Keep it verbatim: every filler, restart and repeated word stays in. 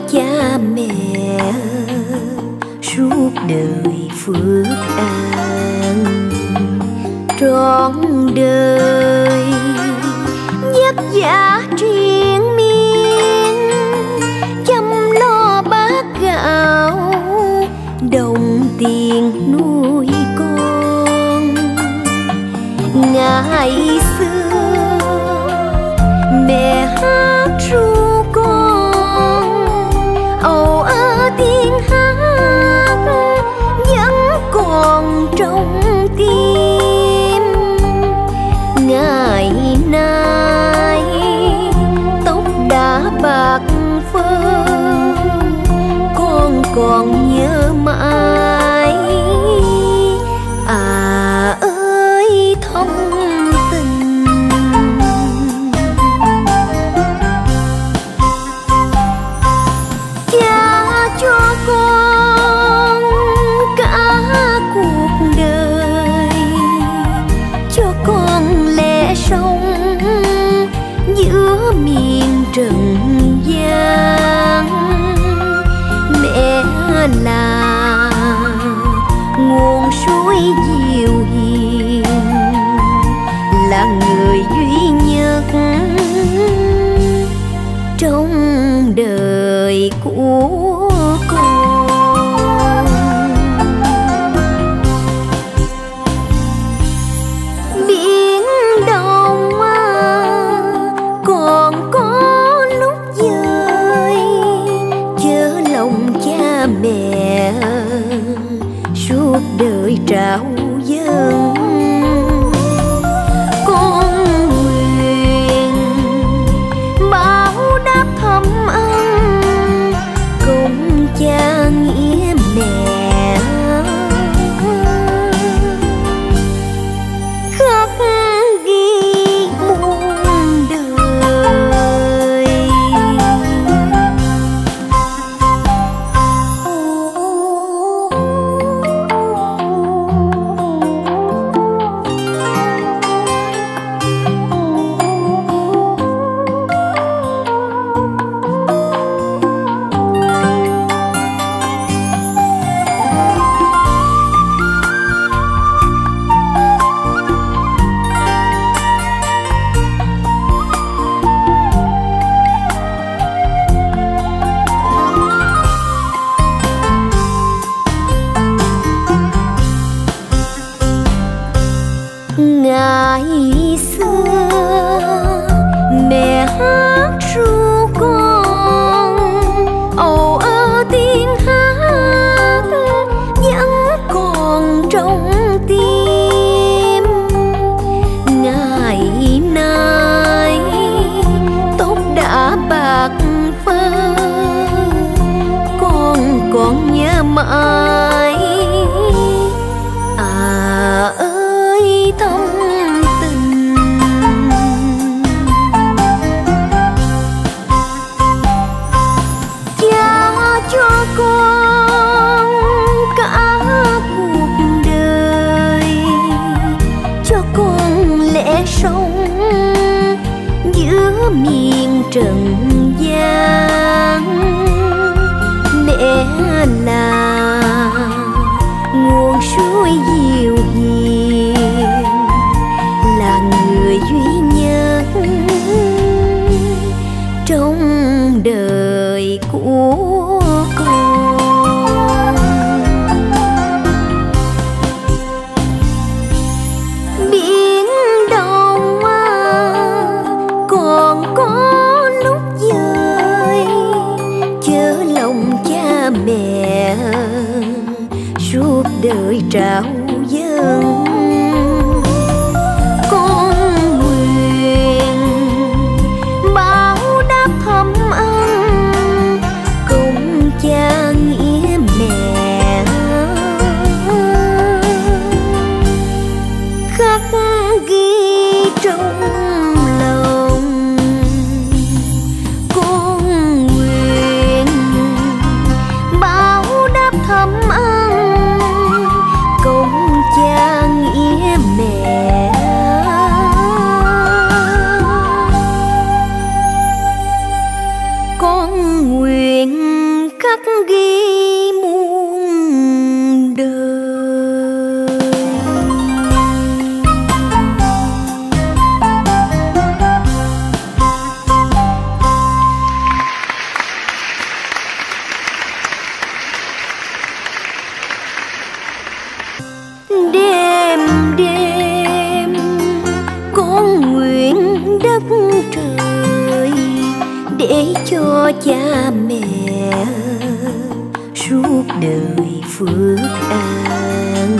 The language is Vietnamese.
cha mẹ suốt đời phước an, trọn đời vất vả triền miên, chăm lo bát gạo đồng tiền nuôi con. Ngày xưa mẹ hát ru con, âu ơ tiếng hát vẫn còn trong tim. Ngày nay tóc đã bạc phơ, con còn nhớ mãi à ơi thông tình. Cha cho con cả cuộc đời, cho con lẽ sống giữa miền trần gian. Mẹ là nguồn suối dịu hiền, là người duy nhất trong đời của con. Biển đông còn có lúc dời, chớ lòng cha mẹ suốt đời trao dâng. Con nguyện báo đáp thâm ân, cùng cha nghĩa mẹ khắc ghi muôn đời. Ngày xưa mẹ hát ru con, âu ơ tiếng hát vẫn còn trong tim. Ngày nay tóc đã bạc phơ, con còn nhớ mãi à ơi thông tình. Cha cho con cả cuộc đời, cho con lẽ sống giữa miền trần gian. Mẹ là nguồn suối dịu hiền, là người duy nhất trong đời của con. Biển đông còn có lúc dời, chớ lòng cha mẹ suốt đời trao dâng. Con nguyện báo đáp thâm ân, cùng cha nghĩa mẹ khắc ghi trong lòng. Con nguyện báo đáp thâm ân, cùng cha nghĩa khắc ghi muôn đời. Đêm đêm con nguyện đất trời để cho cha mẹ suốt đời phước an.